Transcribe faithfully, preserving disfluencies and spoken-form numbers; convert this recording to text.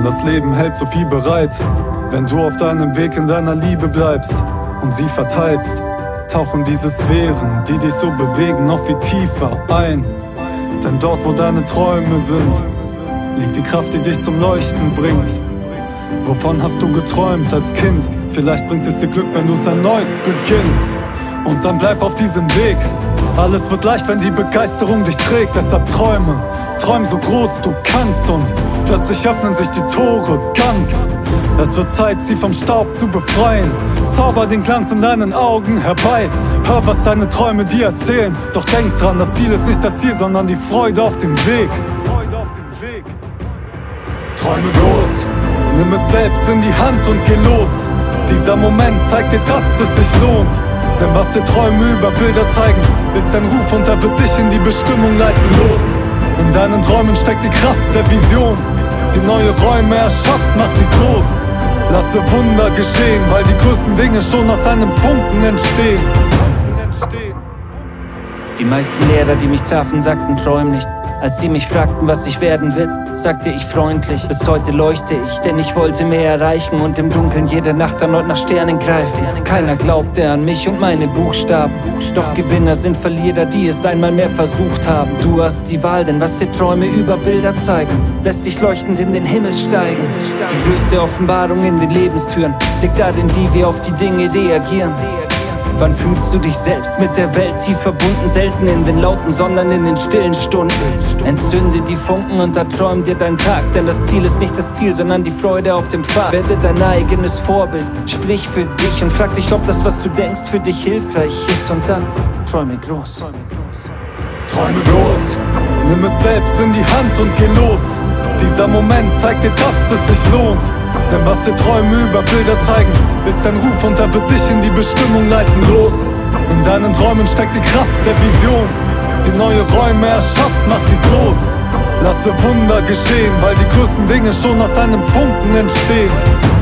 das Leben hält so viel bereit. Wenn du auf deinem Weg in deiner Liebe bleibst und sie verteilst, tauchen diese Sphären, die dich so bewegen, noch viel tiefer ein. Denn dort, wo deine Träume sind, liegt die Kraft, die dich zum Leuchten bringt. Wovon hast du geträumt als Kind? Vielleicht bringt es dir Glück, wenn du es erneut beginnst. Und dann bleib auf diesem Weg. Alles wird leicht, wenn die Begeisterung dich trägt. Deshalb träume, träum so groß du kannst. Und plötzlich öffnen sich die Tore ganz. Es wird Zeit, sie vom Staub zu befreien. Zauber den Glanz in deinen Augen herbei. Hör, was deine Träume dir erzählen. Doch denk dran, das Ziel ist nicht das Ziel, sondern die Freude auf dem Weg. Träume groß, nimm es selbst in die Hand und geh los. Dieser Moment zeigt dir, dass es sich lohnt. Denn was dir Träume über Bilder zeigen, ist ein Ruf und er wird dich in die Bestimmung leiten. Los, in deinen Träumen steckt die Kraft der Vision, die neue Räume erschafft, mach sie groß. Lasse Wunder geschehen, weil die größten Dinge schon aus einem Funken entstehen. Die meisten Lehrer, die mich trafen, sagten, träum nicht. Als sie mich fragten, was ich werden will, sagte ich freundlich: Bis heute leuchte ich, denn ich wollte mehr erreichen und im Dunkeln jeder Nacht erneut nach Sternen greifen. Keiner glaubte an mich und meine Buchstaben, doch Gewinner sind Verlierer, die es einmal mehr versucht haben. Du hast die Wahl, denn was dir Träume über Bilder zeigen, lässt dich leuchtend in den Himmel steigen. Die größte Offenbarung in den Lebenstüren liegt darin, wie wir auf die Dinge reagieren. Wann fühlst du dich selbst mit der Welt tief verbunden? Selten in den lauten, sondern in den stillen Stunden. Entzünde die Funken und erträum dir dein Tag. Denn das Ziel ist nicht das Ziel, sondern die Freude auf dem Pfad. Werde dein eigenes Vorbild, sprich für dich und frag dich, ob das, was du denkst, für dich hilfreich ist. Und dann träume groß. Träume groß, nimm es selbst in die Hand und geh los. Dieser Moment zeigt dir, dass es sich lohnt. Denn was dir Träume über Bilder zeigen, ist ein Ruf und er wird dich in die Bestimmung leiten. Los, in deinen Träumen steckt die Kraft der Vision, die neue Räume erschafft, mach sie groß. Lasse Wunder geschehen, weil die größten Dinge schon aus einem Funken entstehen.